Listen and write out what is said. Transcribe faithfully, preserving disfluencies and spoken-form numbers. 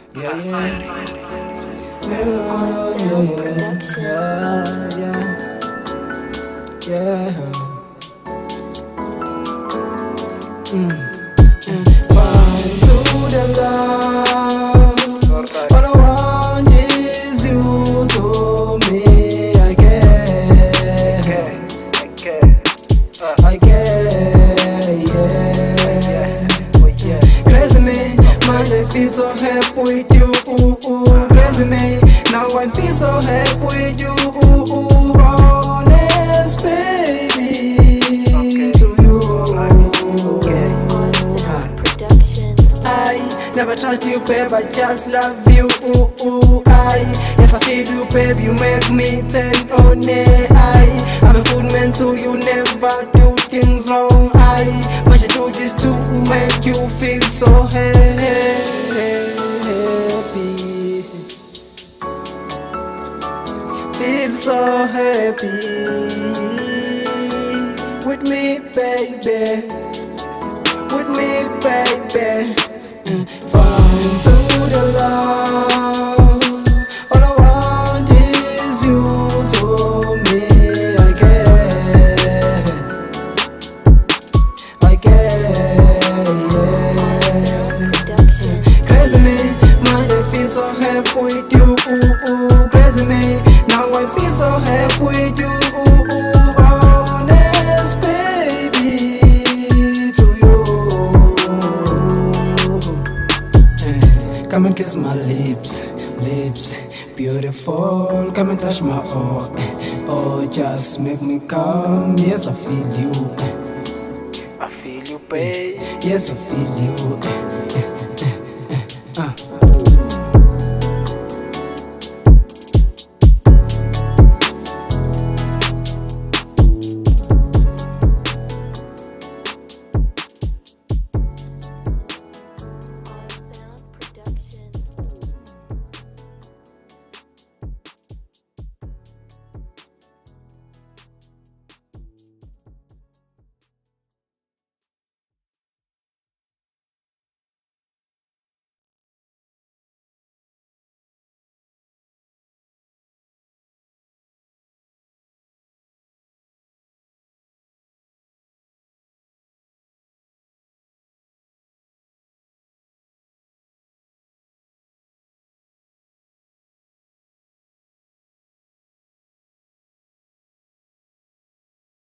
Yeah, yeah. Awesome production. Yeah, yeah, yeah. Mm. Mm. Find to the love. All I want is you to me. I care, I care, yeah. Crazy me, man, I feel so happy with you. Crazy me, now I feel so happy with you. Honest baby, to you. Awesome production. I never trust you, babe, I just love you. I, yes, I feel you, babe, you make me turn on it. I, I'm a good man too, you never do things wrong. I, must do this to make you feel so happy. Feel so happy with me, baby. With me, baby. Find to the love. All I want is you to me. I care, I care, yeah. Production. Crazy me, man, I feel so happy with you. Crazy me, now I feel so happy with you. Honest baby, to you. Come and kiss my lips, lips, beautiful. Come and touch my heart. Oh, just make me come. Yes, I feel you. I feel you, babe. Yes, I feel you.